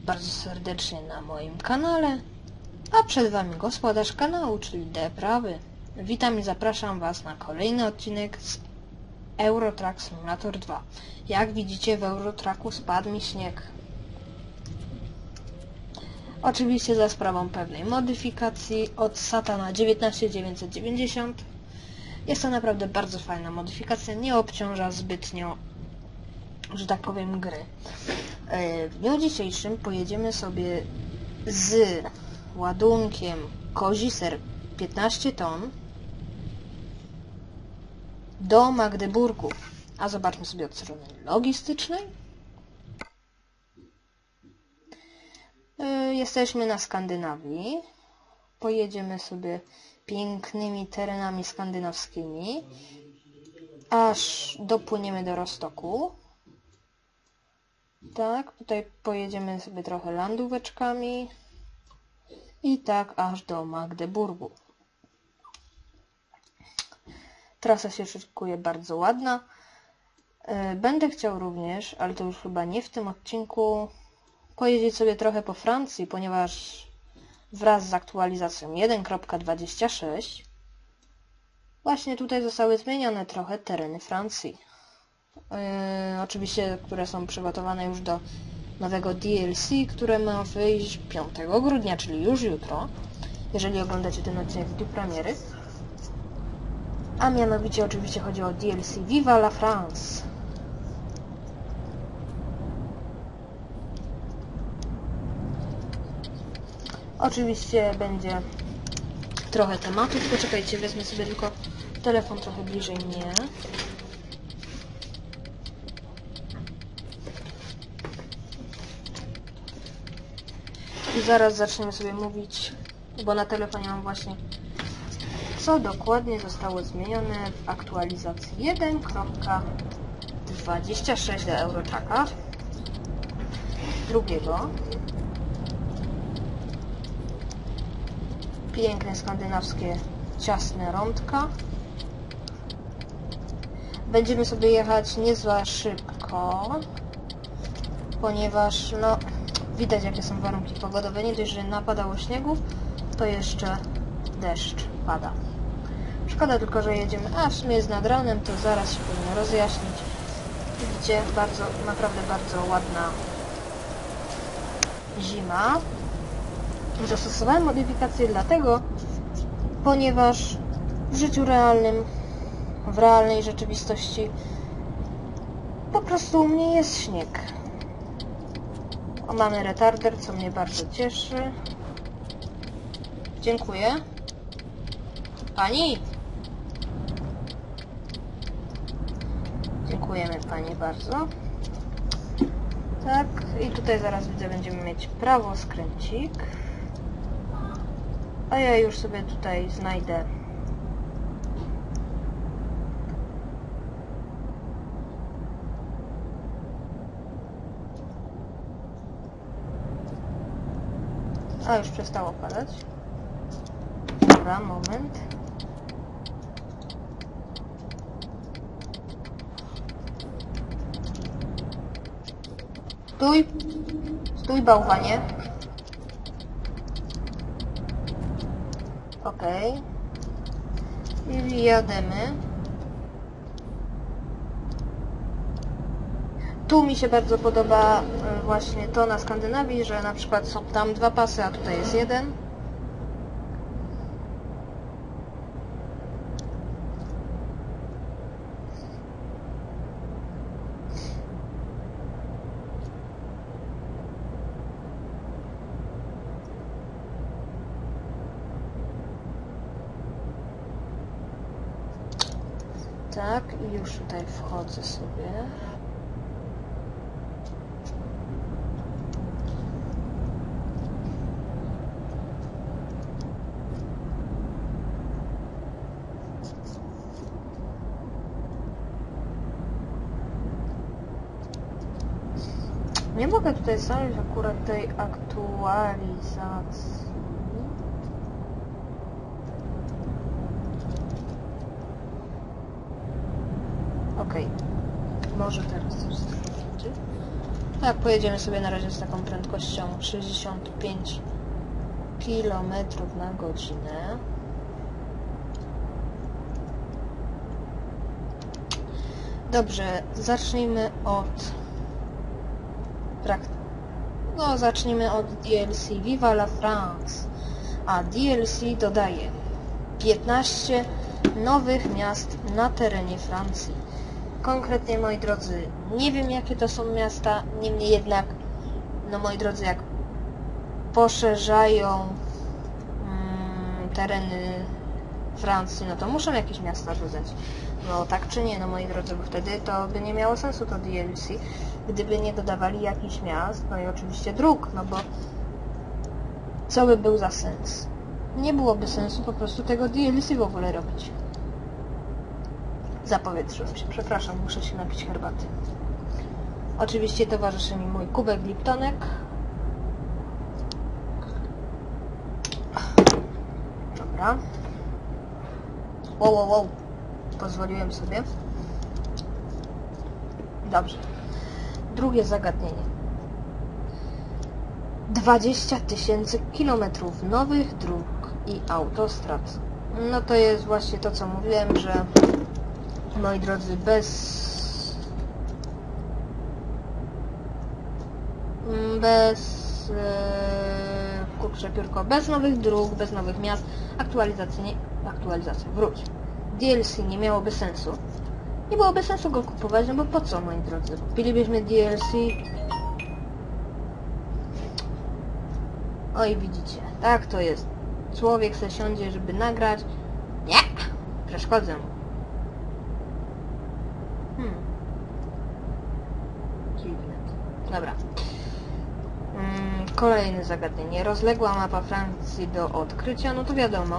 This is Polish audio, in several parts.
bardzo serdecznie na moim kanale, a przed Wami gospodarz kanału, czyli Deprawy. Witam i zapraszam Was na kolejny odcinek z Euro Truck Simulator 2. Jak widzicie, w Euro Trucku spadł mi śnieg. Oczywiście za sprawą pewnej modyfikacji od Satana 19990. Jest to naprawdę bardzo fajna modyfikacja, nie obciąża zbytnio, że tak powiem, gry. W dniu dzisiejszym pojedziemy sobie z ładunkiem Kozi Ser 15 ton do Magdeburgu. A zobaczmy sobie od strony logistycznej. Jesteśmy na Skandynawii. Pojedziemy sobie pięknymi terenami skandynawskimi, aż dopłyniemy do Rostoku. Tak, tutaj pojedziemy sobie trochę landóweczkami i tak aż do Magdeburgu. Trasa się szykuje bardzo ładna. Będę chciał również, ale to już chyba nie w tym odcinku, pojeździć sobie trochę po Francji, ponieważ wraz z aktualizacją 1.26 właśnie tutaj zostały zmienione trochę tereny Francji. Oczywiście, które są przygotowane już do nowego DLC, które ma wyjść 5 grudnia, czyli już jutro, jeżeli oglądacie ten odcinek w dniu premiery. A mianowicie oczywiście chodzi o DLC Viva la France. Oczywiście będzie trochę tematów. Poczekajcie, wezmę sobie tylko telefon trochę bliżej mnie. I zaraz zaczniemy sobie mówić, bo na telefonie mam właśnie, co dokładnie zostało zmienione w aktualizacji 1.26 do Euro Trucka drugiego. Piękne skandynawskie ciasne rądka. Będziemy sobie jechać nie za szybko, ponieważ no widać, jakie są warunki pogodowe. Nie dość, że napadało śniegów, to jeszcze deszcz pada. Szkoda tylko, że jedziemy, a w sumie jest nad ranem, to zaraz się powinno rozjaśnić. Widzicie, naprawdę bardzo ładna zima. Zastosowałem modyfikację dlatego, ponieważ w życiu realnym, w realnej rzeczywistości po prostu u mnie jest śnieg. Mamy retarder, co mnie bardzo cieszy. Dziękuję. Pani! Dziękujemy Pani bardzo. Tak, i tutaj zaraz widzę, będziemy mieć prawoskręcik. A ja już sobie tutaj znajdę a już przestało padać. Dobra, moment. Stój! Stój, bałwanie. Okej. I jademy. Tu mi się bardzo podoba właśnie to na Skandynawii, że na przykład są tam 2 pasy, a tutaj jest 1. Tak, i już tutaj wchodzę sobie. Nie mogę tutaj znaleźć akurat tej aktualizacji. Okej. Może teraz coś będzie. Tak, pojedziemy sobie na razie z taką prędkością 65 km na godzinę. Dobrze, zacznijmy od zacznijmy od DLC Viva la France. A DLC dodaje 15 nowych miast na terenie Francji. Konkretnie, moi drodzy, nie wiem jakie to są miasta, niemniej jednak, no moi drodzy, jak poszerzają tereny Francji, no to muszą jakieś miasta dodać. No tak czy nie, no moi drodzy, bo wtedy to by nie miało sensu to DLC, gdyby nie dodawali jakichś miast, no i oczywiście dróg, no bo co by był za sens? Nie byłoby sensu po prostu tego DLC w ogóle robić. Zapowietrzyłem się, przepraszam, muszę się napić herbaty. Oczywiście towarzyszy mi mój kubek Liptonek. Dobra. Wow. Pozwoliłem sobie. Dobrze. Drugie zagadnienie. 20 000 kilometrów nowych dróg i autostrad. No to jest właśnie to, co mówiłem, że moi drodzy, kurczę piórko, bez nowych dróg, bez nowych miast, aktualizacja, wróć. DLC nie miałoby sensu. Nie byłoby sensu go kupować, no bo po co, moi drodzy? Kupilibyśmy DLC. Oj, widzicie, tak to jest. Człowiek se siądzie, żeby nagrać. Nie! Przeszkodzę mu. Dziwne. Dobra. Kolejne zagadnienie. Rozległa mapa Francji do odkrycia. No to wiadomo.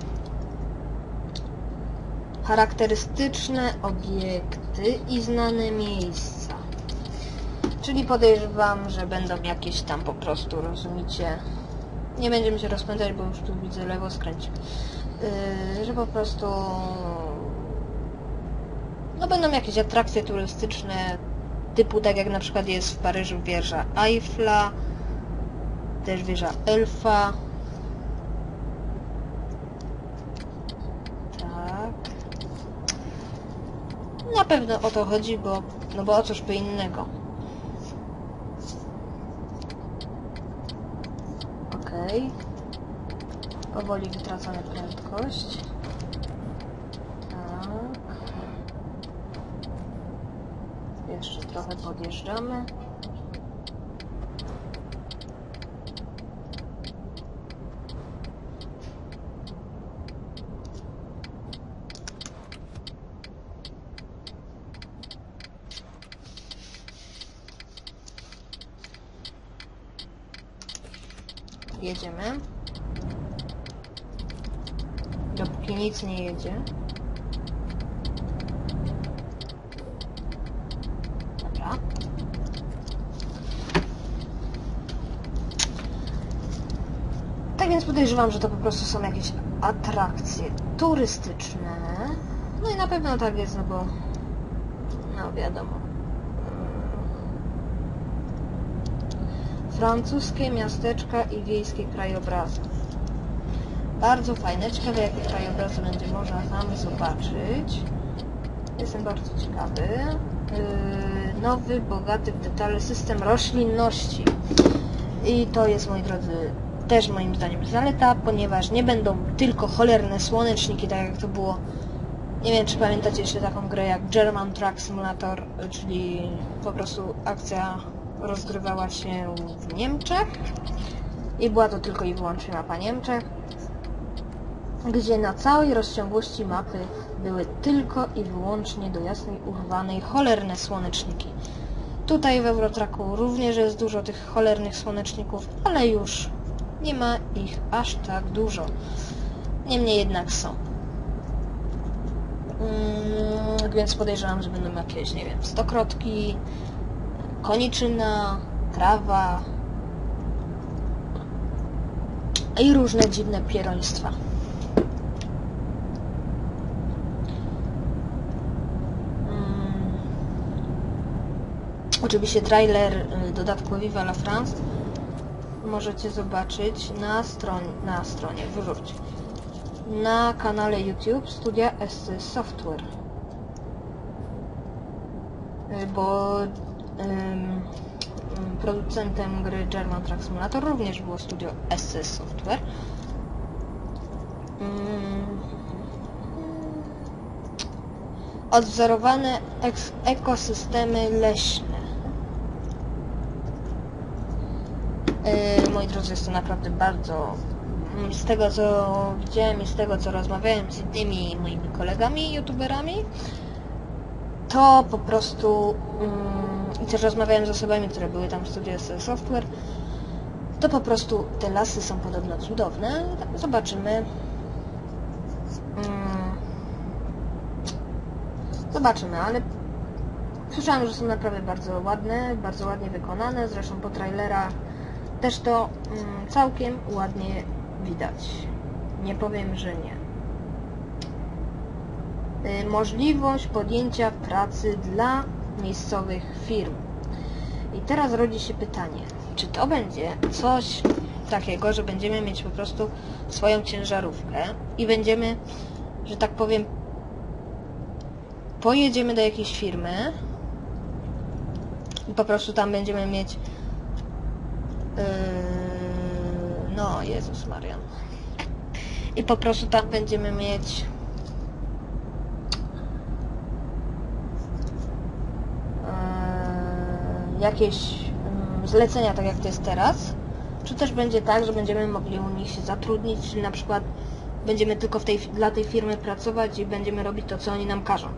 Charakterystyczne obiekty i znane miejsca. Czyli podejrzewam, że będą jakieś tam po prostu, rozumiecie? Nie będziemy się rozpędzać, bo już tu widzę lewo skręć. Że po prostu... no będą jakieś atrakcje turystyczne, typu tak jak na przykład jest w Paryżu wieża Eiffla, też wieża Elfa. Tak. Na pewno o to chodzi, bo o cóż by innego. Okej. Powoli wytracamy prędkość. Tak. Jeszcze trochę podjeżdżamy. Jedziemy. Dopóki nic nie jedzie. Dobra. Tak więc podejrzewam, że to po prostu są jakieś atrakcje turystyczne. No i na pewno tak jest, no bo... no wiadomo. Francuskie miasteczka i wiejskie krajobrazy. Bardzo fajne. Ciekawe, jakie krajobrazy będzie można tam zobaczyć. Jestem bardzo ciekawy. Nowy, bogaty w detale system roślinności. I to jest, moi drodzy, też moim zdaniem zaleta, ponieważ nie będą tylko cholerne słoneczniki, tak jak to było. Nie wiem, czy pamiętacie jeszcze taką grę jak German Truck Simulator, czyli po prostu akcja rozgrywała się w Niemczech i była to tylko i wyłącznie mapa Niemczech, gdzie na całej rozciągłości mapy były tylko i wyłącznie do jasnej urwanej cholerne słoneczniki. Tutaj w Eurotracku również jest dużo tych cholernych słoneczników, ale już nie ma ich aż tak dużo. Niemniej jednak są. Więc podejrzewam, że będą jakieś, nie wiem, stokrotki, koniczyna, trawa i różne dziwne pieroństwa. Oczywiście trailer dodatku Viva la France możecie zobaczyć na kanale YouTube Studia SC Software, bo producentem gry German Truck Simulator również było studio SC Software. Odwzorowane ekosystemy leśne. Moi drodzy, jest to naprawdę bardzo... Z tego co widziałem i z tego co rozmawiałem z innymi moimi kolegami, youtuberami, to po prostu... I też rozmawiałem z osobami, które były tam w studiu SC Software, to po prostu te lasy są podobno cudowne. Zobaczymy. Zobaczymy, ale słyszałem, że są naprawdę bardzo ładne, bardzo ładnie wykonane. Zresztą po trailerach też to całkiem ładnie widać. Nie powiem, że nie. Możliwość podjęcia pracy dla miejscowych firm. I teraz rodzi się pytanie, czy to będzie coś takiego, że będziemy mieć po prostu swoją ciężarówkę i będziemy, że tak powiem, pojedziemy do jakiejś firmy i po prostu tam będziemy mieć no Jezus Maria, i po prostu tam będziemy mieć jakieś zlecenia, tak jak to jest teraz, czy też będzie tak, że będziemy mogli u nich się zatrudnić, czyli na przykład będziemy tylko dla tej firmy pracować i będziemy robić to, co oni nam każą.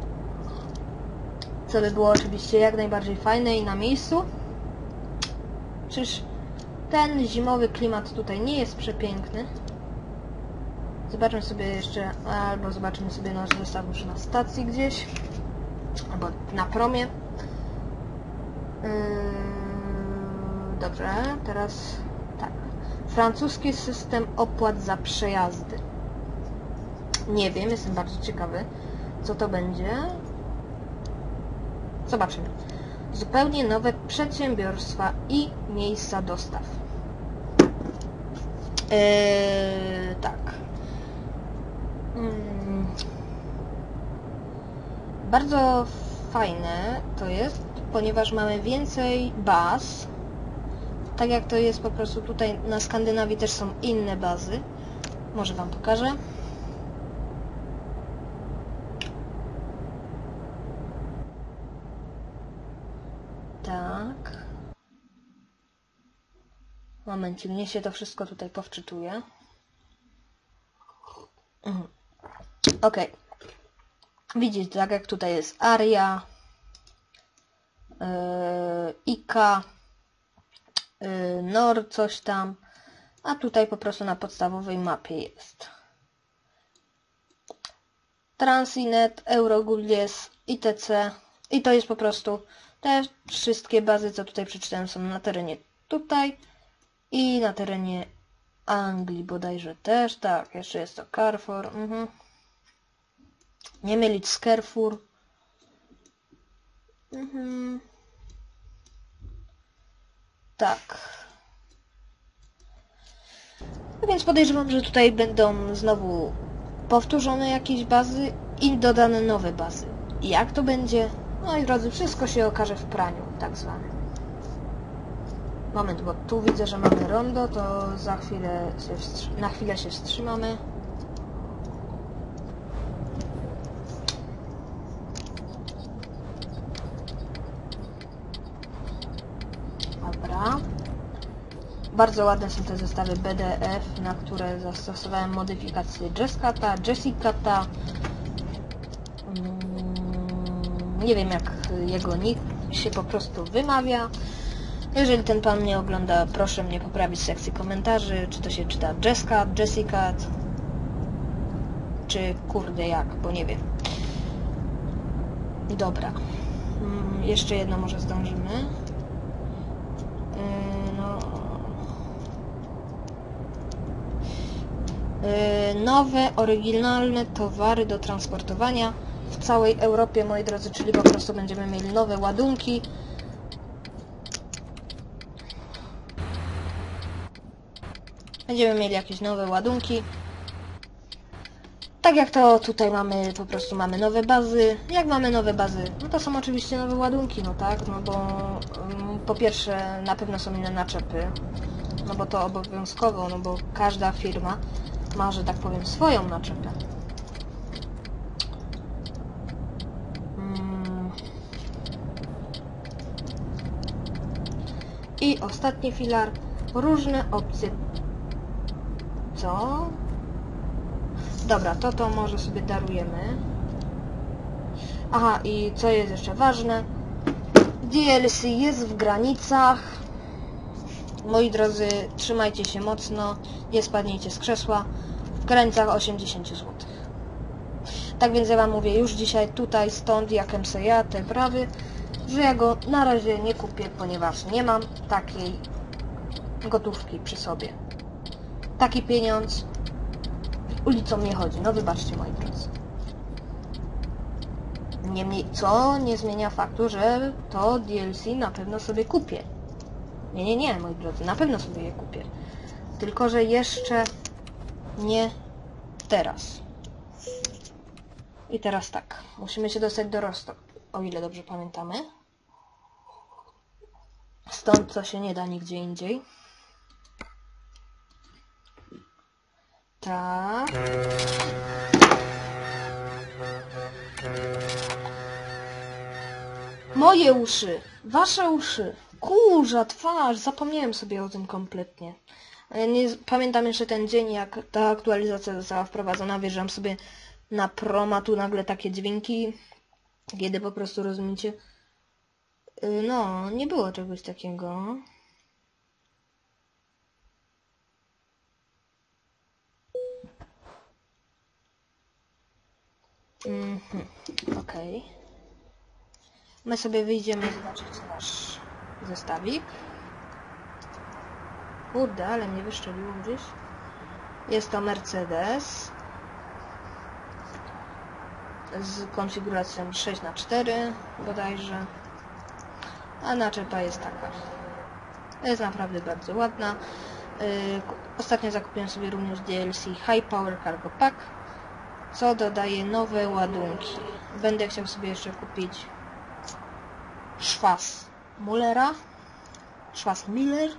Co by było oczywiście jak najbardziej fajne i na miejscu. Czyż ten zimowy klimat tutaj nie jest przepiękny? Zobaczmy sobie jeszcze, albo zobaczymy sobie nasz zestaw już na stacji gdzieś, albo na promie. Dobrze, teraz tak. Francuski system opłat za przejazdy. Nie wiem, jestem bardzo ciekawy, co to będzie. Zobaczymy. Zupełnie nowe przedsiębiorstwa i miejsca dostaw. Tak. Bardzo fajne to jest, ponieważ mamy więcej baz. Tak jak to jest po prostu tutaj na Skandynawii też są inne bazy. Może wam pokażę. Tak. Momencik, mnie się to wszystko tutaj powczytuje. Ok. Widzicie, tak jak tutaj jest Aria, Ika, Nord, coś tam, a tutaj po prostu na podstawowej mapie jest Transinet, Eurogullies, ITC i to jest po prostu te wszystkie bazy, co tutaj przeczytałem, są na terenie tutaj i na terenie Anglii bodajże też, tak, jeszcze jest to Carrefour, nie mylić z Carrefour. Tak. No więc podejrzewam, że tutaj będą znowu powtórzone jakieś bazy i dodane nowe bazy. I jak to będzie? No i drodzy, wszystko się okaże w praniu, tak zwanym. Moment, bo tu widzę, że mamy rondo, to za chwilę na chwilę się wstrzymamy. Dobra. Bardzo ładne są te zestawy BDF, na które zastosowałem modyfikację Jessicata. Nie wiem, jak jego nick się po prostu wymawia. Jeżeli ten pan mnie ogląda, proszę mnie poprawić w sekcji komentarzy, czy to się czyta Jessicat, czy kurde jak, bo nie wiem. Dobra. Jeszcze jedno może zdążymy. Nowe, oryginalne towary do transportowania w całej Europie, moi drodzy, czyli po prostu będziemy mieli nowe ładunki Będziemy mieli jakieś nowe ładunki. Tak jak to tutaj mamy, po prostu mamy nowe bazy. Jak mamy nowe bazy? No to są oczywiście nowe ładunki, no tak? No bo po pierwsze na pewno są inne naczepy. No bo to obowiązkowo, no bo każda firma ma, że tak powiem, swoją naczepę. I ostatni filar. Różne opcje. Co? Dobra, to może sobie darujemy. Aha, i co jest jeszcze ważne? DLC jest w granicach. Moi drodzy, trzymajcie się mocno, nie spadnijcie z krzesła. W granicach 80 zł. Tak więc ja wam mówię już dzisiaj tutaj, stąd, jakem se ja te prawy, że ja go na razie nie kupię, ponieważ nie mam takiej gotówki przy sobie. Taki pieniądz ulicą nie chodzi. No wybaczcie, moi drodzy. Niemniej, co nie zmienia faktu, że to DLC na pewno sobie kupię. Nie, moi drodzy, na pewno sobie je kupię. Tylko że jeszcze nie teraz. I teraz tak, musimy się dostać do Rostok, o ile dobrze pamiętamy. Stąd co się nie da nigdzie indziej. Tak. Moje uszy, wasze uszy. Kurza, twarz, zapomniałem sobie o tym kompletnie. Nie pamiętam jeszcze ten dzień, jak ta aktualizacja została wprowadzona. Wjeżdżam sobie na proma, tu nagle takie dźwięki, kiedy po prostu rozumiecie. No, nie było czegoś takiego. Okej. My sobie wyjdziemy zobaczyć nasz zestawik. Kurde, ale mnie wyszczeliło gdzieś. Jest to Mercedes z konfiguracją 6×4 bodajże. A naczepa jest taka. Jest naprawdę bardzo ładna. Ostatnio zakupiłem sobie również DLC High Power Cargo Pack, co dodaje nowe ładunki. Będę chciał sobie jeszcze kupić szwas Mullera. Szwas Miller.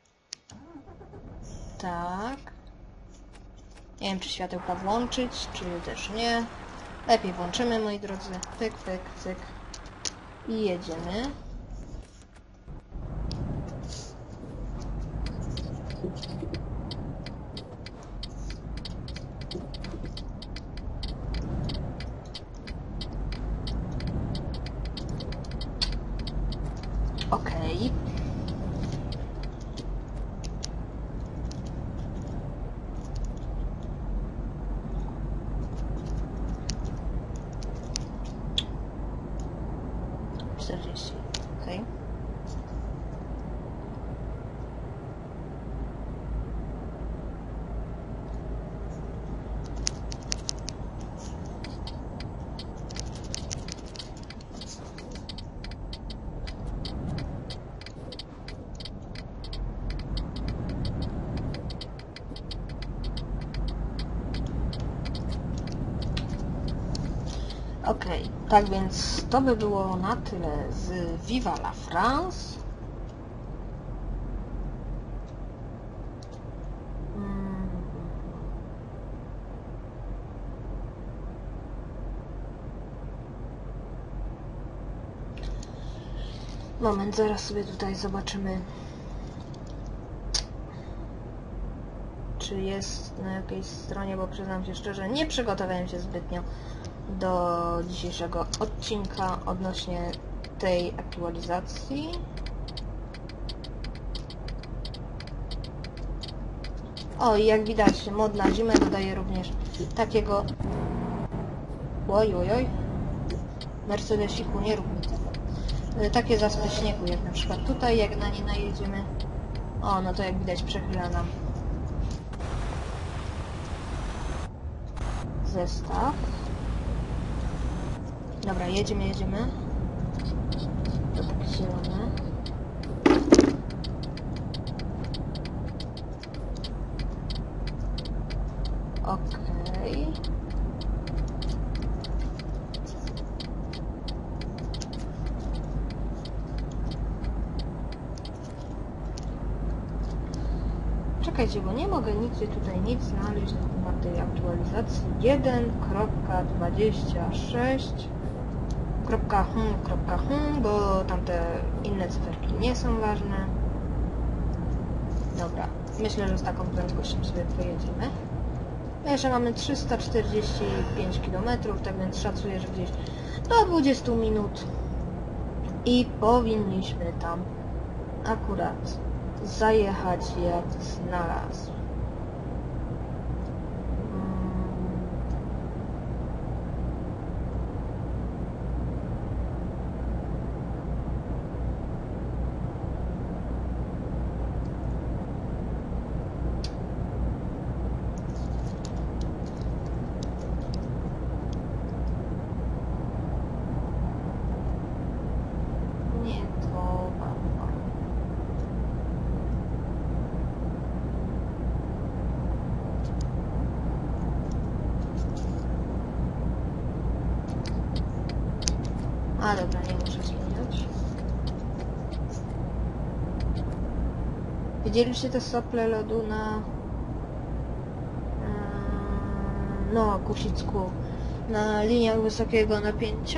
Tak. Nie wiem, czy światełka włączyć, czy też nie. Lepiej włączymy, moi drodzy. Pyk, pyk, cyk. I jedziemy. Okej. Okej. Okej, tak więc to by było na tyle z Viva la France. Moment, zaraz sobie tutaj zobaczymy, czy jest na jakiejś stronie, bo przyznam się szczerze, nie przygotowałem się zbytnio do dzisiejszego odcinka odnośnie tej aktualizacji. O, i jak widać, mod na zimę dodaje również takiego... Oj. Mercedesiku, nie rób mi tego. Takie zaspy śniegu, jak na przykład tutaj, jak na nie najedziemy. O, no to jak widać przechyla nam zestaw. Dobra, jedziemy. To tak zielone. Okej. Czekajcie, bo nie mogę nigdzie tutaj nic znaleźć na temat tej aktualizacji 1.26. Bo tamte inne cyferki nie są ważne. Dobra, myślę, że z taką prędkością sobie pojedziemy. Jeszcze mamy 345 km, tak więc szacuję, że gdzieś do 20 minut i powinniśmy tam akurat zajechać jak znalazł. Nie to mapa. A dobra, nie muszę zmieniać. Widzieliście te sople lodu na no, Kusicku, na liniach wysokiego napięcia?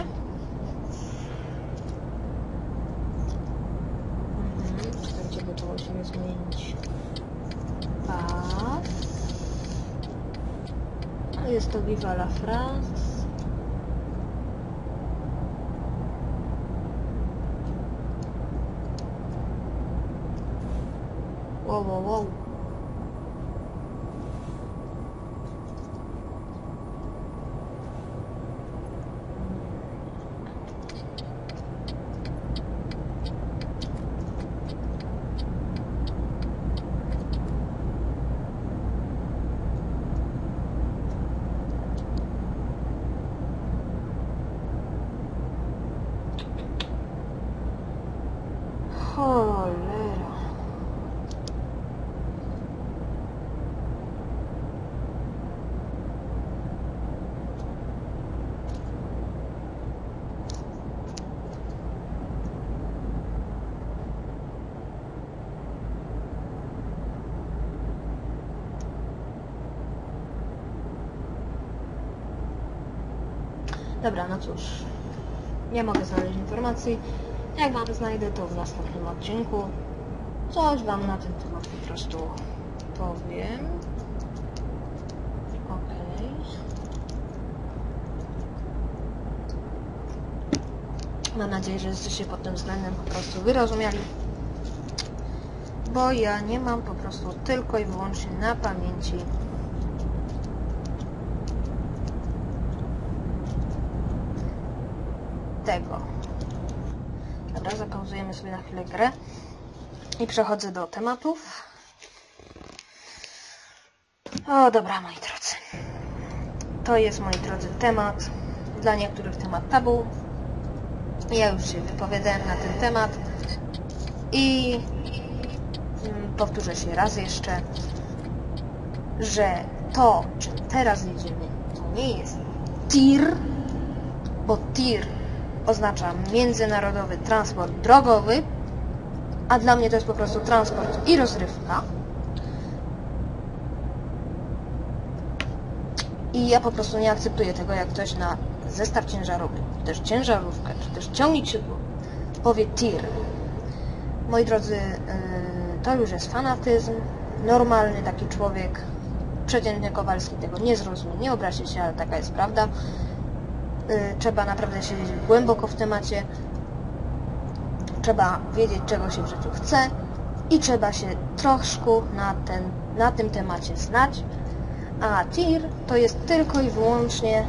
Czekajcie, bo to musimy zmienić pas. A jest to Viva la France. Wow. Cholera. Dobra, no cóż, nie mogę znaleźć informacji. Jak wam znajdę, to w następnym odcinku coś wam na ten temat po prostu powiem. Okej. Mam nadzieję, że jesteście pod tym względem po prostu wyrozumiali, bo ja nie mam po prostu tylko i wyłącznie na pamięci tego. Dobra, zapauzujemy sobie na chwilę grę i przechodzę do tematów. O, dobra, moi drodzy. To jest, moi drodzy, temat. Dla niektórych temat tabu. Ja już się wypowiadałem na ten temat i powtórzę się raz jeszcze, że to, czym teraz jedziemy, to nie jest TIR, bo TIR oznacza międzynarodowy transport drogowy, a dla mnie to jest po prostu transport i rozrywka. I ja po prostu nie akceptuję tego, jak ktoś na zestaw ciężarowy, czy też ciężarówkę, czy też ciągnik siodłowy powie TIR. Moi drodzy, to już jest fanatyzm. Normalny taki człowiek, przeciętny Kowalski tego nie zrozumie, nie obraźcie się, ale taka jest prawda. Trzeba naprawdę siedzieć głęboko w temacie, trzeba wiedzieć, czego się w życiu chce i trzeba się troszkę na tym temacie znać, a TIR to jest tylko i wyłącznie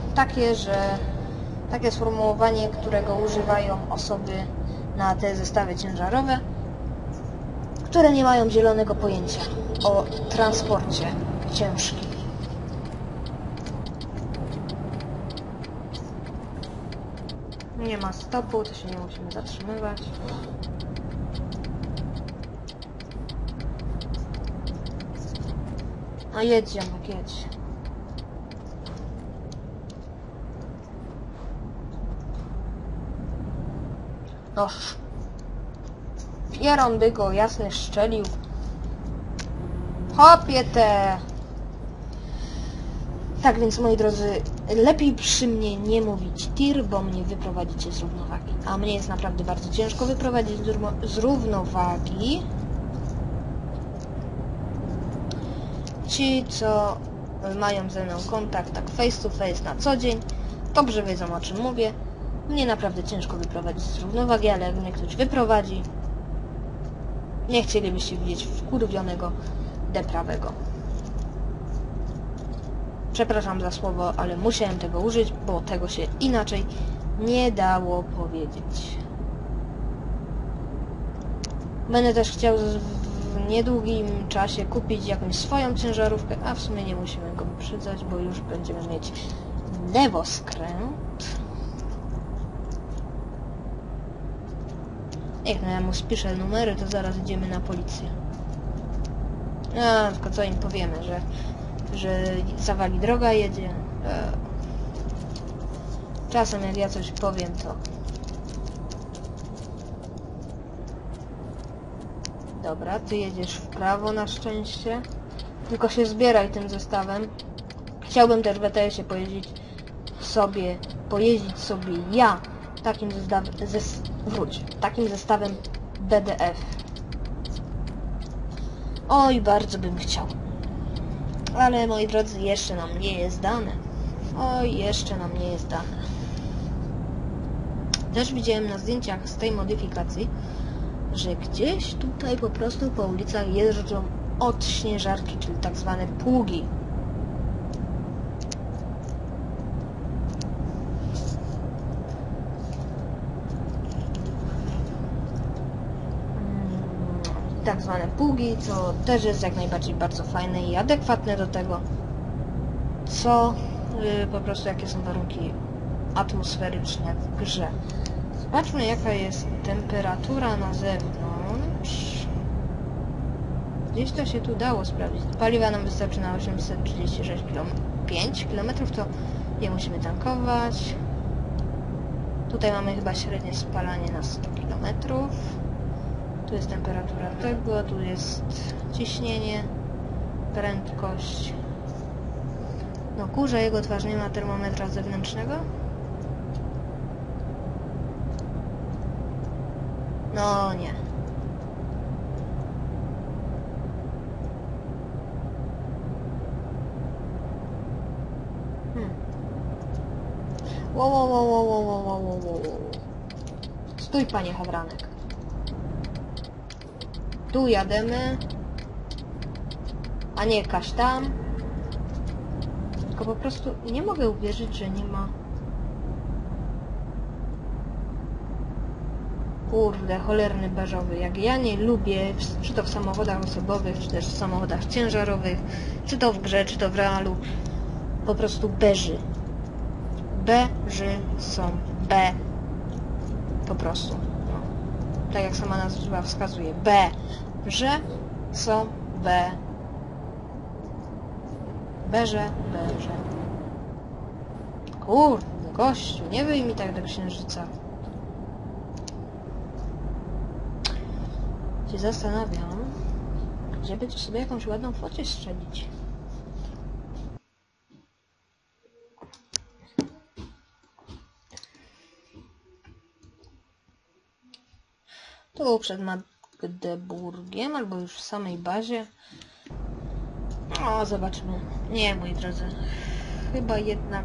takie sformułowanie, którego używają osoby na te zestawy ciężarowe, które nie mają zielonego pojęcia o transporcie ciężkim. Nie ma stopu, to się nie musimy zatrzymywać. No jedź, Janek, jedź. No, pieron by go jasny szczelił. Hopie te! Tak więc, moi drodzy, lepiej przy mnie nie mówić tir, bo mnie wyprowadzicie z równowagi. A mnie jest naprawdę bardzo ciężko wyprowadzić z równowagi. Ci, co mają ze mną kontakt tak face to face na co dzień, dobrze wiedzą, o czym mówię. Mnie naprawdę ciężko wyprowadzić z równowagi, ale jak mnie ktoś wyprowadzi, nie chcielibyście widzieć wkurwionego, deprawego. Przepraszam za słowo, ale musiałem tego użyć, bo tego się inaczej nie dało powiedzieć. Będę też chciał w niedługim czasie kupić jakąś swoją ciężarówkę, a w sumie nie musimy go wyprzedzać, bo już będziemy mieć lewoskręt. Jak no ja mu spiszę numery, to zaraz idziemy na policję. A, tylko co im powiemy, że zawali droga jedzie. Czasem jak ja coś powiem, to... Dobra, ty jedziesz w prawo na szczęście. Tylko się zbieraj tym zestawem. Chciałbym też w ETS-ie pojeździć sobie ja takim takim zestawem BDF. Oj, bardzo bym chciał. Ale moi drodzy, jeszcze nam nie jest dane. Oj, jeszcze nam nie jest dane. Też widziałem na zdjęciach z tej modyfikacji, że gdzieś tutaj po prostu po ulicach jeżdżą odśnieżarki, czyli tak zwane pługi. Tak zwane pługi, co też jest jak najbardziej bardzo fajne i adekwatne do tego, co po prostu jakie są warunki atmosferyczne w grze. Zobaczmy, jaka jest temperatura na zewnątrz. Gdzieś to się tu dało sprawdzić. Paliwa nam wystarczy na 836 km, to je musimy tankować. Tutaj mamy chyba średnie spalanie na 100 km. Tu jest temperatura tego, tu jest ciśnienie, prędkość. No kurze, jego twarz nie ma termometra zewnętrznego? No nie. Wow. Stój, panie Hawranek. Tu jademy. A nie kaś tam. Tylko po prostu nie mogę uwierzyć, że nie ma... Kurde, cholerny beżowy. Jak ja nie lubię, czy to w samochodach osobowych, czy też w samochodach ciężarowych, czy to w grze, czy to w realu, po prostu beży. Beży są B. Po prostu. No. Tak jak sama nazwa wskazuje. B. Że są B. Berze. Kurde, gościu, nie wyjmij mi tak do księżyca. Się zastanawiam, gdzie by tu sobie jakąś ładną fotę strzelić. To było przed Magdeburgiem, albo już w samej bazie. O, zobaczmy. Nie, moi drodzy. Chyba jednak...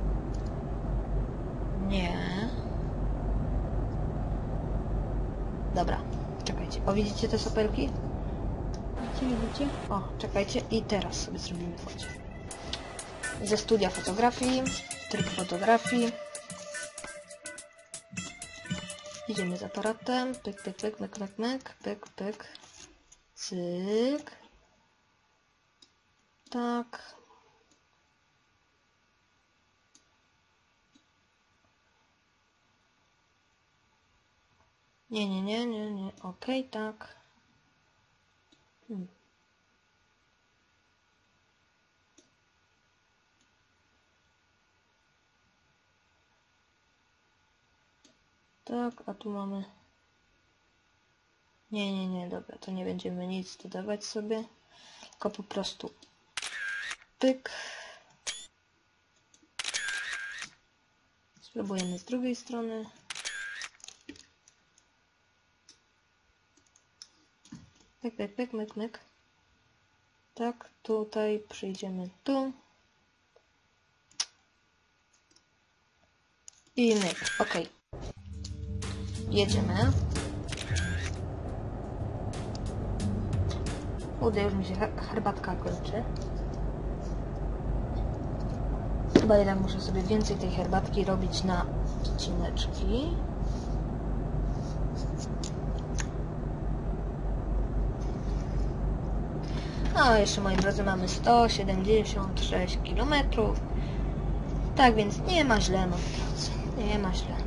Nie. Dobra, czekajcie. O, widzicie te sopelki? Widzicie? O, czekajcie. I teraz sobie zrobimy fotę. Ze studia fotografii. Tryb fotografii. Idziemy z aparatem. Pyk. Cyk. Tak. Nie. Okej, tak. Tak, a tu mamy... Nie, dobra, to nie będziemy nic dodawać sobie, tylko po prostu pyk. Spróbujemy z drugiej strony. Pyk, pyk, pyk, myk, myk. Tak, tutaj przyjdziemy tu. I myk, ok. Jedziemy. Już mi się herbatka kończy. Chyba jednak muszę sobie więcej tej herbatki robić na odcineczki. A jeszcze, moi drodzy, mamy 176 km. Tak więc nie ma źle, moi drodzy. Nie ma źle.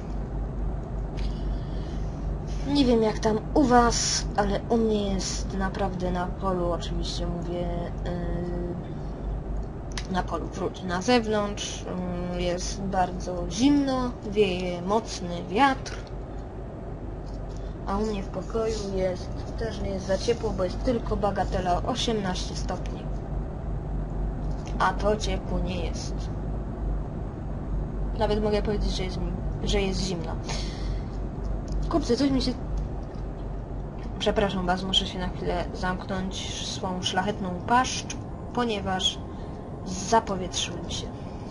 Nie wiem jak tam u was, ale u mnie jest naprawdę na polu, oczywiście mówię na polu, wróć na zewnątrz, jest bardzo zimno, wieje mocny wiatr, a u mnie w pokoju też nie jest za ciepło, bo jest tylko bagatela 18 stopni, a to ciepło nie jest. Nawet mogę powiedzieć, że jest zimno. Kupcy, coś mi się... Przepraszam was, muszę się na chwilę zamknąć swą szlachetną paszcz, ponieważ zapowietrzyłem się.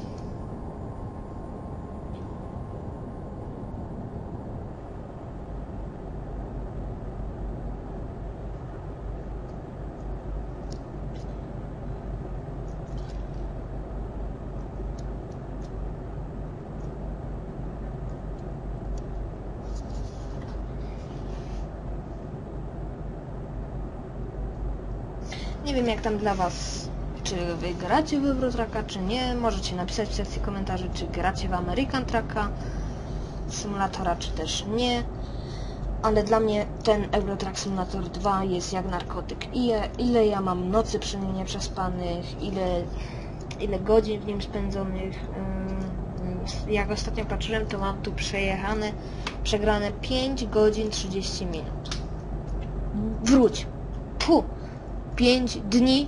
Nie wiem jak tam dla was, czy wy gracie w Eurotracka, czy nie. Możecie napisać w sekcji komentarzy, czy gracie w American Trucka Simulatora, czy też nie. Ale dla mnie ten Eurotrack Simulator 2 jest jak narkotyk. Ile ja mam nocy przy nim nieprzespanych, ile godzin w nim spędzonych. Jak ostatnio patrzyłem, to mam tu przegrane 5 godzin 30 minut. Wróć! Puh! 5 dni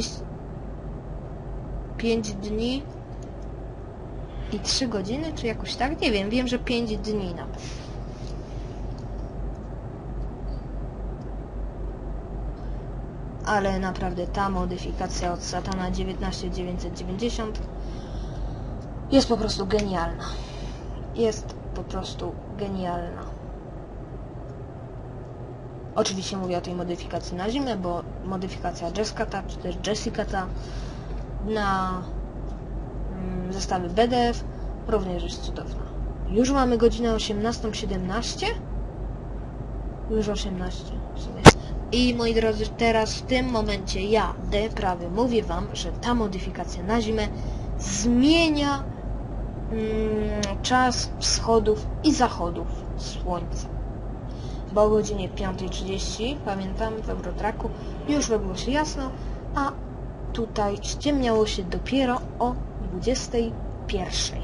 5 dni i 3 godziny, czy jakoś tak? Nie wiem, że 5 dni nawet. Ale naprawdę ta modyfikacja od Satana 19990 jest po prostu genialna. Jest po prostu genialna. Oczywiście mówię o tej modyfikacji na zimę, bo modyfikacja Jessicata, czy też Jessicata na zestawy BDF również jest cudowna. Już mamy godzinę 18:17? Już 18 w sumie. I moi drodzy, teraz w tym momencie ja, prawy, mówię wam, że ta modyfikacja na zimę zmienia czas wschodów i zachodów słońca. Bo o godzinie 5:30, pamiętam, w Eurotracku już robiło się jasno, a tutaj ściemniało się dopiero o 21:00.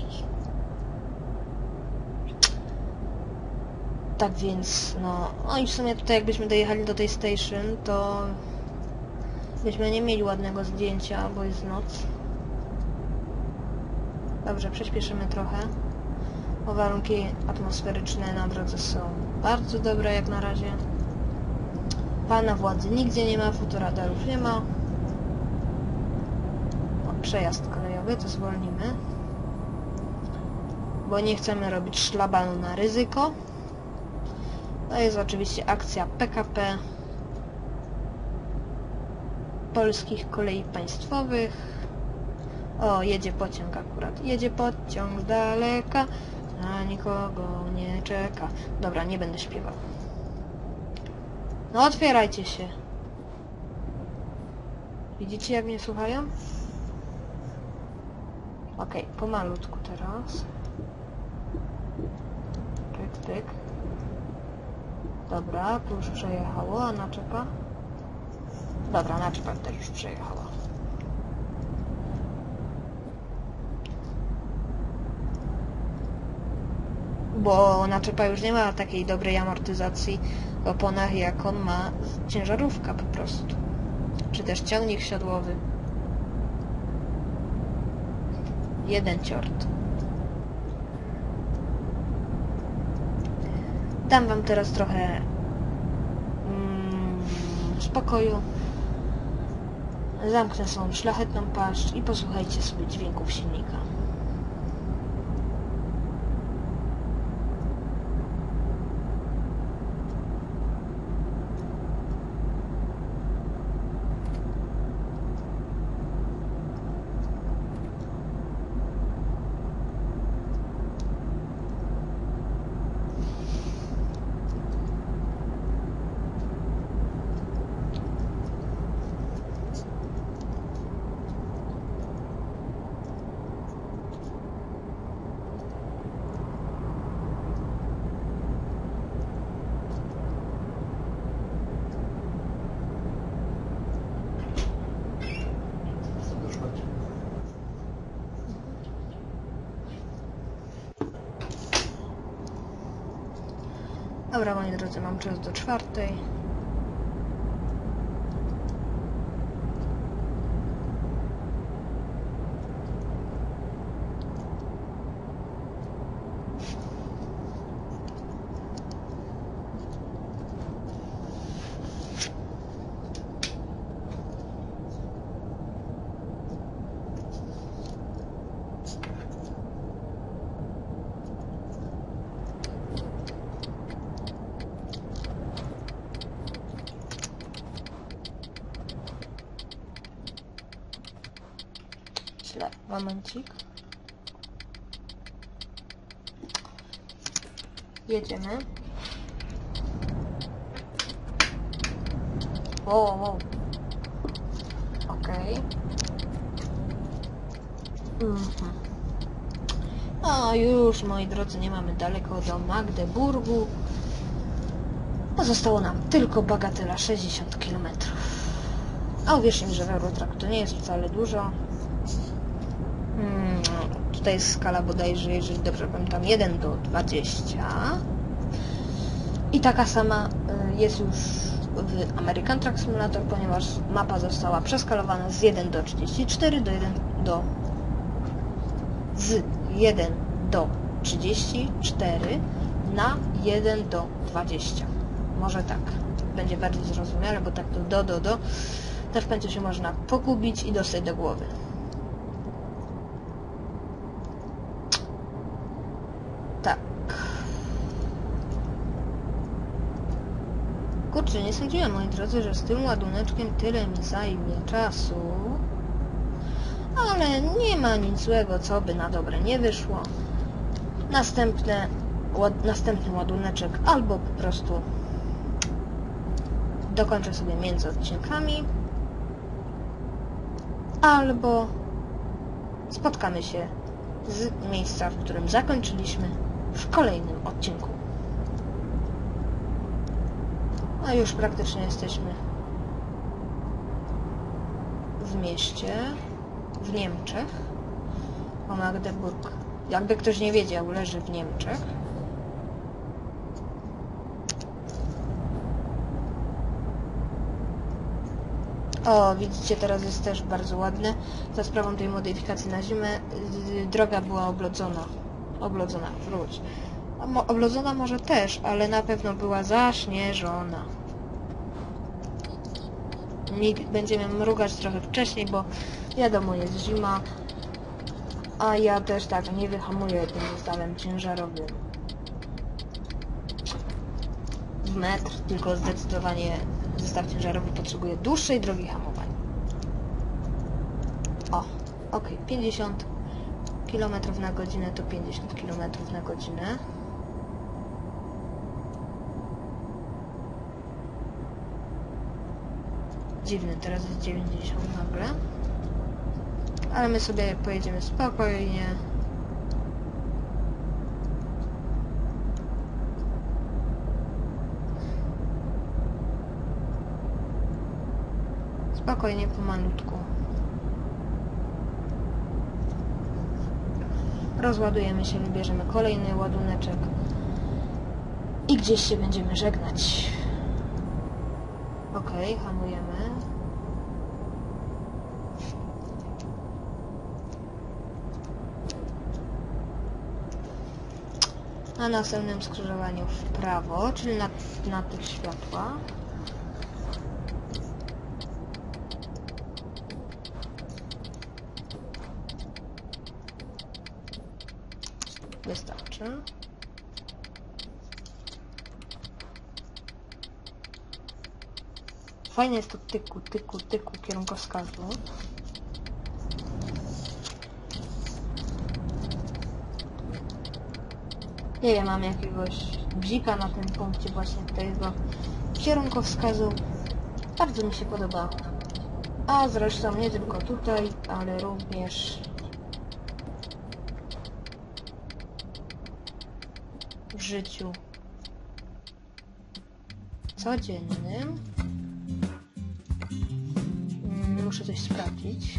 Tak więc, no i w sumie tutaj jakbyśmy dojechali do tej station, to byśmy nie mieli ładnego zdjęcia, bo jest noc. Dobrze, przyspieszymy trochę. Bo warunki atmosferyczne na drodze są bardzo dobre jak na razie. Pana władzy nigdzie nie ma, fotoradarów nie ma. Przejazd kolejowy, to zwolnimy. Bo nie chcemy robić szlabanu na ryzyko. To jest oczywiście akcja PKP Polskich Kolei Państwowych. O, jedzie pociąg akurat. Jedzie pociąg z daleka, na nikogo nie czeka. Dobra, nie będę śpiewał. No otwierajcie się. Widzicie jak mnie słuchają? Okej, pomalutku teraz. Pyk, pyk. Dobra, tu już przejechało, a naczepa? Dobra, naczepa też już przejechała. bo naczepa już nie ma takiej dobrej amortyzacji w oponach, jak on ma ciężarówka po prostu. Czy też ciągnik siodłowy. Jeden ciort. Dam wam teraz trochę spokoju. Zamknę swoją szlachetną paszcz i posłuchajcie sobie dźwięków silnika. Dobra, moi drodzy, mam czas do 4. Momencik. Jedziemy. Wow. Okej. No już, moi drodzy, nie mamy daleko do Magdeburgu. Pozostało nam tylko bagatela 60 km. A uwierzcie mi, że w Eurotrack to nie jest wcale dużo. Tutaj jest skala bodajże, jeżeli dobrze pamiętam, 1 do 20. I taka sama jest już w American Truck Simulator, ponieważ mapa została przeskalowana z 1 do 34 z 1 do 34 na 1 do 20. Może tak będzie bardziej zrozumiale, bo tak to do też w końcu się można pogubić i dostać do głowy. Tak. Kurczę, nie sądziłem, moi drodzy, że z tym ładuneczkiem tyle mi zajmie czasu. Ale nie ma nic złego, co by na dobre nie wyszło. Następny ładuneczek albo po prostu dokończę sobie między odcinkami, albo spotkamy się z miejsca, w którym zakończyliśmy, w kolejnym odcinku. A już praktycznie jesteśmy w mieście, w Niemczech, bo Magdeburg, jakby ktoś nie wiedział, leży w Niemczech. O, widzicie, teraz jest też bardzo ładne. Za sprawą tej modyfikacji na zimę droga była oblodzona, wróć. Oblodzona może też, ale na pewno była zaśnieżona. Będziemy mrugać trochę wcześniej, bo wiadomo, jest zima, a ja też tak nie wyhamuję tym zestawem ciężarowym w metr, tylko zdecydowanie zestaw ciężarowy potrzebuje dłuższej drogi hamowania. O, ok, 50 km na godzinę to 50 km na godzinę. Dziwne, teraz jest 90 nagle. Ale my sobie pojedziemy spokojnie. Spokojnie, pomalutku. rozładujemy się, wybierzemy kolejny ładuneczek i gdzieś się będziemy żegnać. Ok, hamujemy. Na następnym skrzyżowaniu w prawo, czyli na tych światła. Wystarczy. Fajne jest to tyku kierunkowskazu. Nie wiem, mam jakiegoś bzika na tym punkcie właśnie tego kierunkowskazu. Bardzo mi się podoba. A zresztą nie tylko tutaj, ale również w życiu codziennym. Muszę coś sprawdzić.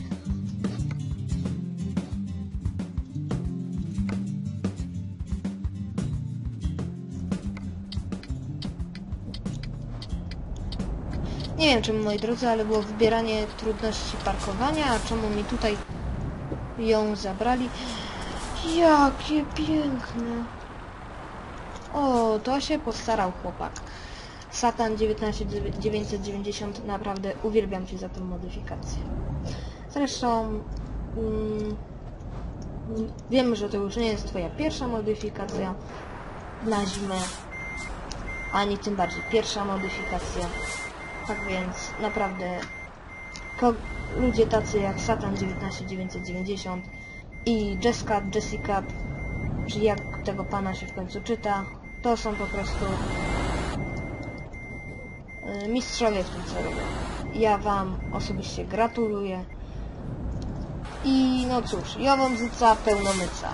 Nie wiem czemu, moi drodzy, ale było wybieranie trudności parkowania, a czemu mi tutaj ją zabrali. Jakie piękne! O, to się postarał chłopak. Satan 19990, naprawdę uwielbiam Cię za tę modyfikację. Zresztą wiem, że to już nie jest Twoja pierwsza modyfikacja na zimę, ani tym bardziej pierwsza modyfikacja. Tak więc naprawdę ludzie tacy jak Satan 19990 i Jessica, czyli jak tego pana się w końcu czyta, to są po prostu mistrzowie w tym co robią. Ja wam osobiście gratuluję. I no cóż, Jowomzyca pełnomyca.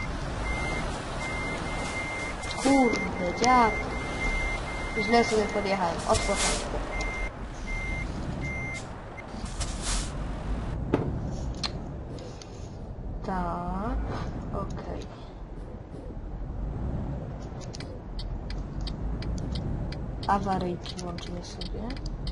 Kurde, dziad. Źle sobie podjechałem, od początku. Tak, okej. Awaryjki włączymy sobie.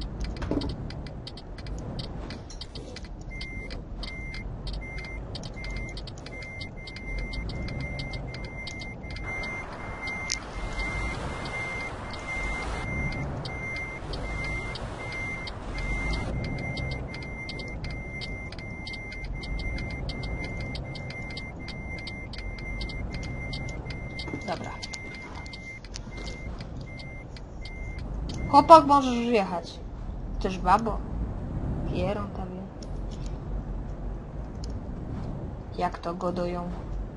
Dobra. Chłopak, możesz już jechać. Też babo. Pierą tam. Jak to godują.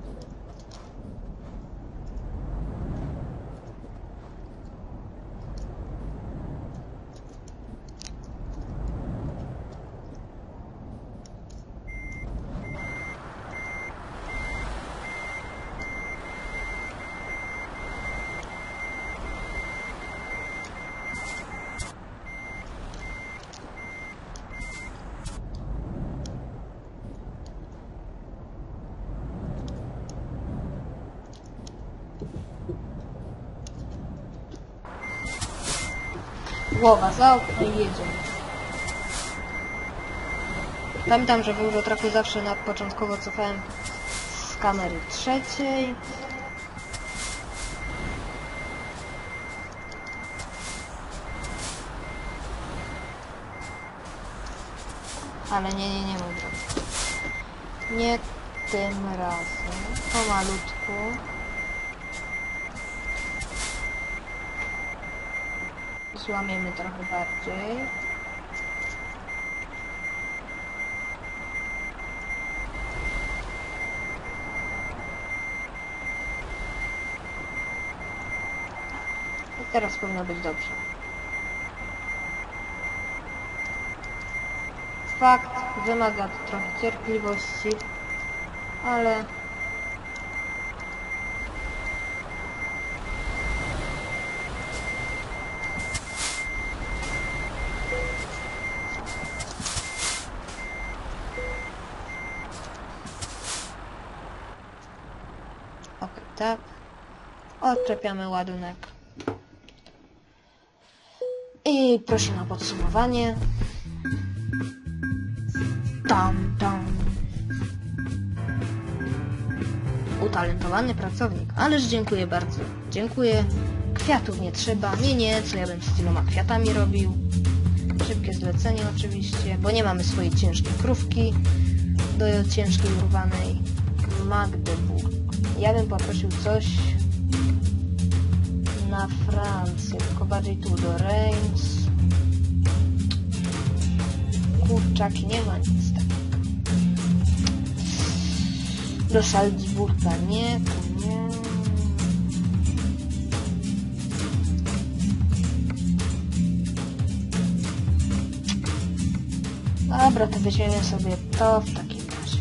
Głowa za okno i jedziemy. Pamiętam, że w Eurotraku zawsze początkowo cofałem z kamery trzeciej. Ale nie, mój drogi. Nie tym razem. Pomalutku. Złamiemy trochę bardziej. I teraz powinno być dobrze. Fakt, wymaga to trochę cierpliwości, ale tak. Odczepiamy ładunek. I proszę na podsumowanie. Tam. Utalentowany pracownik. Ależ dziękuję bardzo. Dziękuję. Kwiatów nie trzeba. Nie, co ja bym z tyloma kwiatami robił. Szybkie zlecenie oczywiście, bo nie mamy swojej ciężkiej krówki do ciężkiej urwanej. Magdeburg. Ja bym poprosił coś na Francję, tylko bardziej tu do Reims. Kurczaki nie ma nic takiego. Do Salzburga nie, to nie. Dobra, to weźmiemy sobie to w takim razie.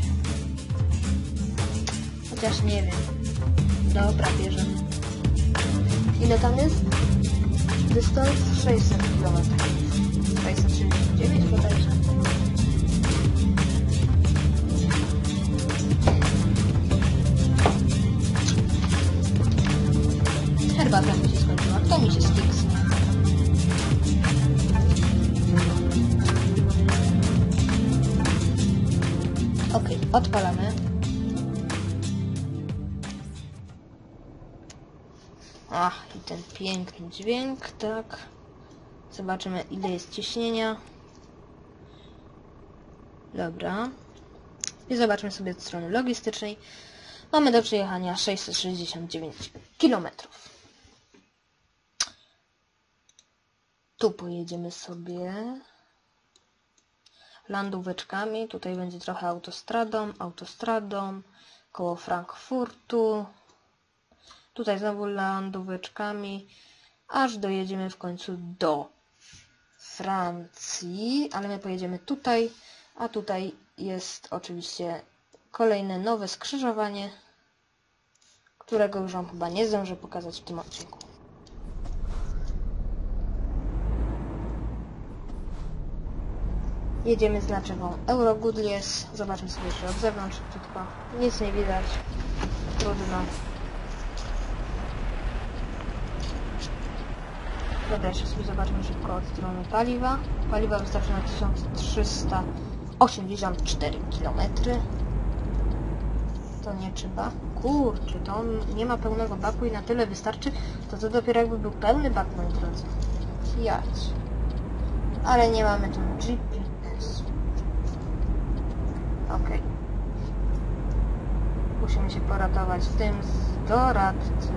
Chociaż nie wiem. Dobra, bierzemy. Ile tam jest? Dystans 600 km. 639 bodajże. Herbata mi się skończyła, to mi się skiksnie. Okej, odpalamy. Ach, i ten piękny dźwięk, tak. Zobaczymy, ile jest ciśnienia. Dobra. I zobaczmy sobie od strony logistycznej. Mamy do przejechania 669 km. Tu pojedziemy sobie landóweczkami. Tutaj będzie trochę autostradą, koło Frankfurtu. Tutaj znowu landóweczkami, aż dojedziemy w końcu do Francji, ale my pojedziemy tutaj, a tutaj jest oczywiście kolejne nowe skrzyżowanie, którego już Wam chyba nie zdążę pokazać w tym odcinku. Jedziemy z naczepą Eurogoodlies. Zobaczmy sobie jeszcze od zewnątrz szybciutko. Nic nie widać. Trudno. Dobra, jeszcze sobie zobaczmy szybko od strony paliwa. Paliwa wystarczy na 1384 km. To nie trzeba. Kurczę, to on nie ma pełnego baku i na tyle wystarczy. To dopiero jakby był pełny bak, moi drodzy. Jać. Ale nie mamy tu GPS. Okej. Musimy się poratować tym z doradcy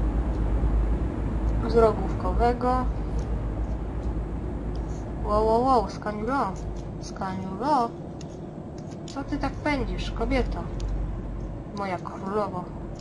z rogówkowego. Wow, Skaniuro. Co ty tak pędzisz, kobieto? Moja królowo.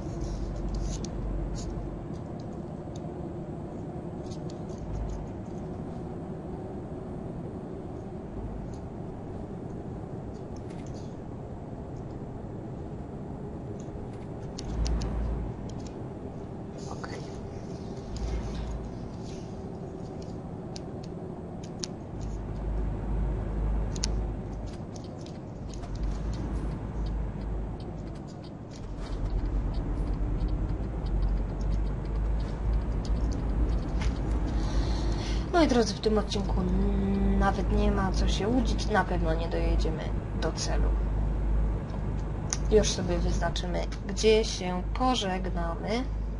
Moi drodzy, w tym odcinku nawet nie ma co się łudzić, na pewno nie dojedziemy do celu. Już sobie wyznaczymy, gdzie się pożegnamy.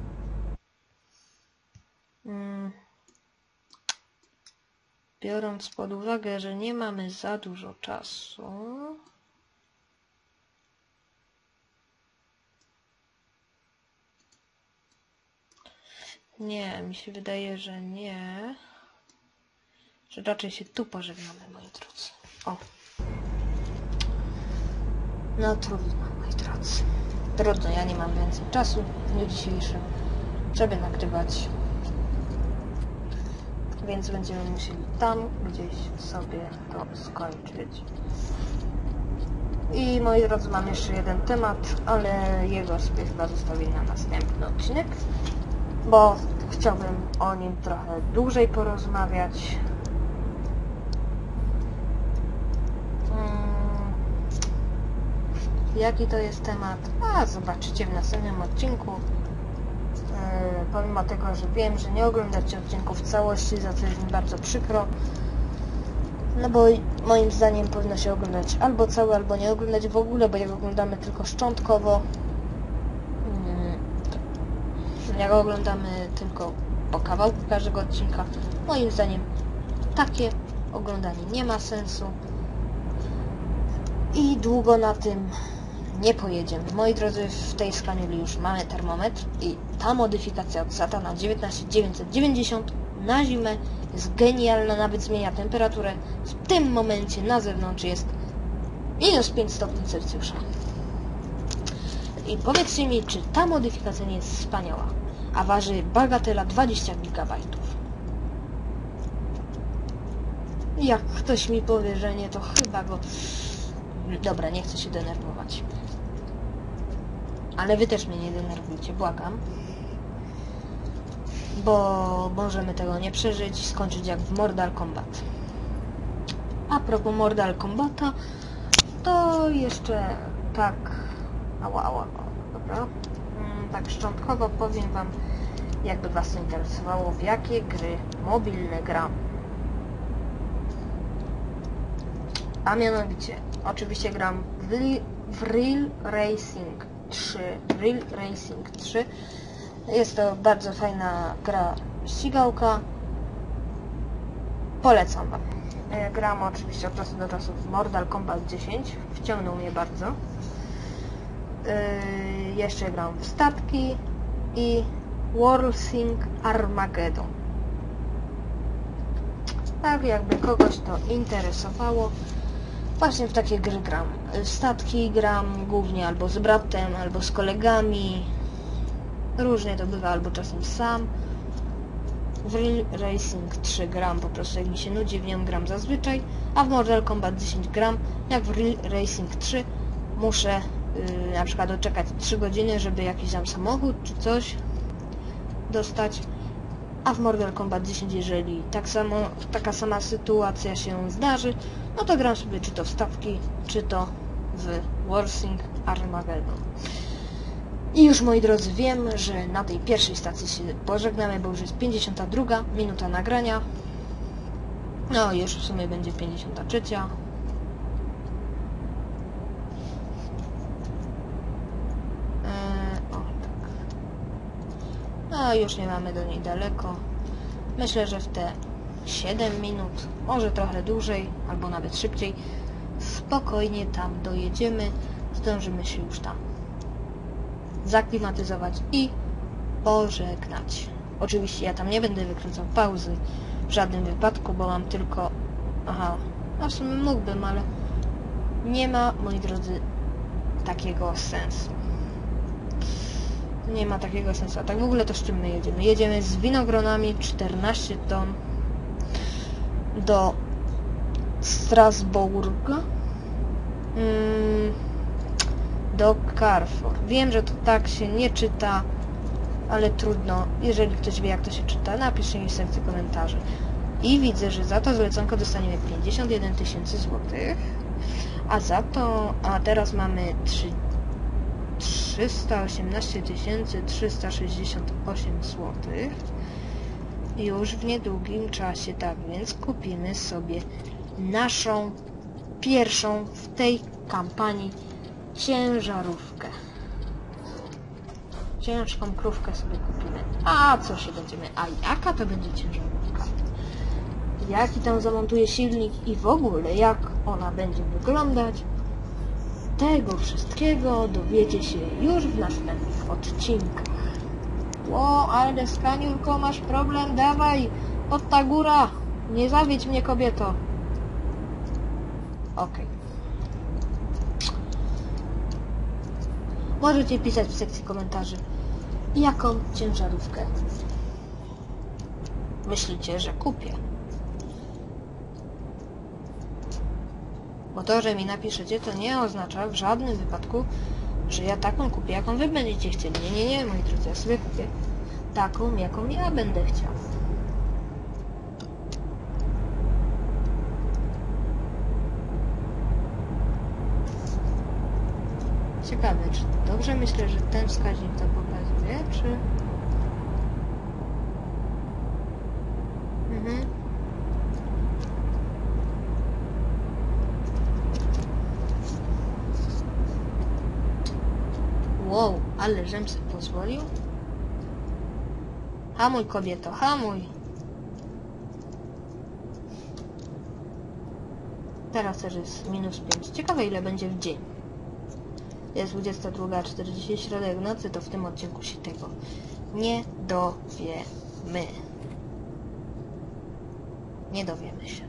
Biorąc pod uwagę, że nie mamy za dużo czasu. Nie, mi się wydaje, że nie. Że raczej się tu pożegnamy, moi drodzy. O. No trudno, moi drodzy. Trudno, ja nie mam więcej czasu w dniu dzisiejszym, żeby nagrywać. Więc będziemy musieli tam gdzieś sobie to skończyć. I moi drodzy, mam jeszcze jeden temat, ale jego sobie chyba zostawię na następny odcinek, bo chciałbym o nim trochę dłużej porozmawiać. Jaki to jest temat? A zobaczycie w następnym odcinku. Pomimo tego, że wiem, że nie oglądacie odcinków w całości, za co jest mi bardzo przykro. No bo moim zdaniem powinno się oglądać albo całe, albo nie oglądać w ogóle, bo jak oglądamy tylko szczątkowo, jak oglądamy tylko po kawałku każdego odcinka, moim zdaniem takie oglądanie nie ma sensu i długo na tym nie pojedziemy. Moi drodzy, w tej skaniuli już mamy termometr i ta modyfikacja od Satana 19990 na zimę jest genialna, nawet zmienia temperaturę. W tym momencie na zewnątrz jest minus 5 stopni Celsjusza. I powiedzcie mi, czy ta modyfikacja nie jest wspaniała, a waży bagatela 20 GB. Jak ktoś mi powie, że nie, to chyba go... Dobra, nie chcę się denerwować. Ale wy też mnie nie denerwujcie, błagam. Bo możemy tego nie przeżyć i skończyć jak w Mortal Kombat. A propos Mortal Kombata, to jeszcze tak... Ała, dobra. Tak szczątkowo powiem wam, jakby was to interesowało, w jakie gry mobilne gram. A mianowicie, oczywiście gram w Real Racing 3. Real Racing 3. Jest to bardzo fajna gra ścigałka. Polecam wam. Gram oczywiście od czasu do czasu w Mortal Kombat 10. Wciągnął mnie bardzo. Jeszcze gram w statki i Warthing Armageddon. Tak jakby kogoś to interesowało, właśnie w takie gry gram. W statki gram głównie albo z bratem, albo z kolegami. Różnie to bywa, albo czasem sam. W Real Racing 3 gram po prostu jak mi się nudzi, w nią gram zazwyczaj, a w Mortal Kombat 10 gram jak w Real Racing 3 muszę na przykład doczekać 3 godziny, żeby jakiś tam samochód czy coś dostać, a w Mortal Kombat 10, jeżeli taka sama sytuacja się zdarzy, no to gram sobie czy to w statki, czy to w Warthing Armageddon. I już, moi drodzy, wiem, że na tej pierwszej stacji się pożegnamy, bo już jest 52 minuta nagrania. No już w sumie będzie 53. No już nie mamy do niej daleko. Myślę, że w te 7 minut, może trochę dłużej, albo nawet szybciej, spokojnie tam dojedziemy. Zdążymy się już tam zaklimatyzować i pożegnać. Oczywiście ja tam nie będę wykręcał pauzy w żadnym wypadku, bo mam tylko... Aha, no w sumie mógłbym, ale nie ma, moi drodzy, takiego sensu. Nie ma takiego sensu. A tak w ogóle to z czym my jedziemy? Jedziemy z winogronami 14 ton do Strasburga. Do Carrefour. Wiem, że to tak się nie czyta, ale trudno. Jeżeli ktoś wie, jak to się czyta, napiszcie mi w sekcji komentarzy. I widzę, że za to zleconko dostaniemy 51 000 złotych, a teraz mamy 318 368 złotych. Już w niedługim czasie, tak więc kupimy sobie naszą pierwszą w tej kampanii ciężarówkę. Ciężką krówkę sobie kupimy. A co się będziemy... A jaka to będzie ciężarówka? Jaki tam zamontuje silnik i w ogóle jak ona będzie wyglądać? Tego wszystkiego dowiecie się już w następnych odcinkach. Ło, ale Skaniulko, masz problem? Dawaj, od ta góra! Nie zawiedź mnie, kobieto! Okej. Możecie pisać w sekcji komentarzy, jaką ciężarówkę myślicie, że kupię. Bo to, że mi napiszecie, to nie oznacza w żadnym wypadku, że ja taką kupię, jaką wy będziecie chcieli. Nie, moi drodzy, ja sobie kupię taką, jaką ja będę chciał. Ciekawe, czy dobrze myślę, że ten wskaźnik to pokazuje, czy... Wow, ale żem sobie pozwolił. Hamuj, kobieto, hamuj. Teraz też jest -5. Ciekawe, ile będzie w dzień. Jest 22:40, środek nocy, to w tym odcinku się tego nie dowiemy. Nie dowiemy się.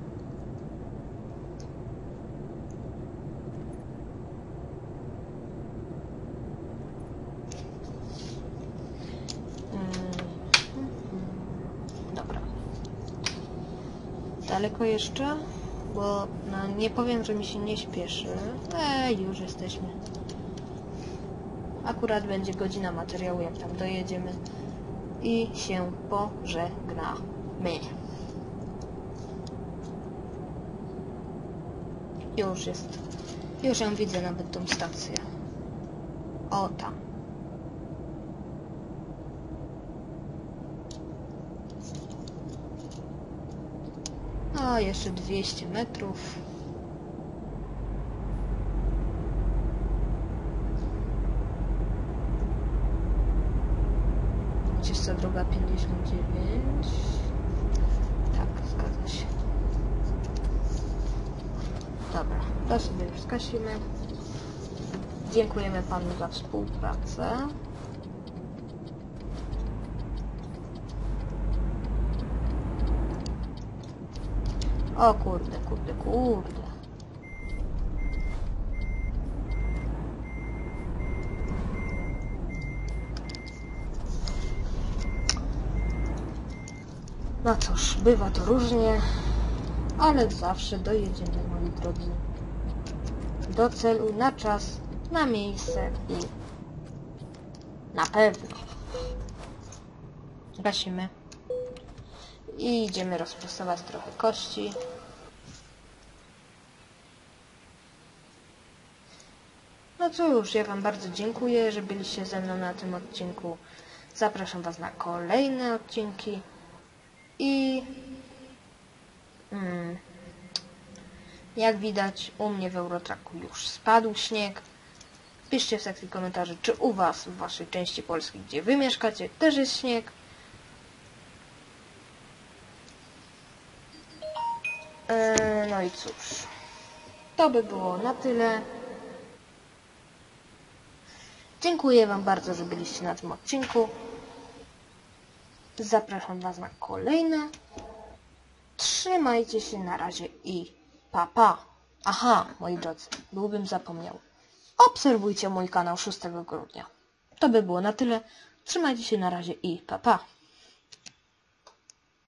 Dobra. Daleko jeszcze? Bo no, nie powiem, że mi się nie śpieszy. Już jesteśmy. Akurat będzie godzina materiału, jak tam dojedziemy. I się pożegnamy. Już jest. Już ją widzę, nawet tą stację. O, tam. O, jeszcze 200 metrów. Ścieżka droga 59. Tak, zgadza się. Dobra, to sobie już skasimy. Dziękujemy panu za współpracę. O kurde. No cóż, bywa to różnie, ale zawsze dojedziemy, moi drodzy, do celu, na czas, na miejsce i na pewno. Gasimy i idziemy rozprasować trochę kości. No cóż, ja wam bardzo dziękuję, że byliście ze mną na tym odcinku. Zapraszam was na kolejne odcinki i jak widać, u mnie w Eurotracku już spadł śnieg. Piszcie w sekcji komentarzy, czy u was, w waszej części Polski, gdzie wy mieszkacie, też jest śnieg. No i cóż, to by było na tyle. Dziękuję wam bardzo, że byliście na tym odcinku. Zapraszam was na kolejne. Trzymajcie się, na razie i pa pa. Aha, moi drodzy, byłbym zapomniał. Obserwujcie mój kanał 6 grudnia. To by było na tyle. Trzymajcie się, na razie i pa pa.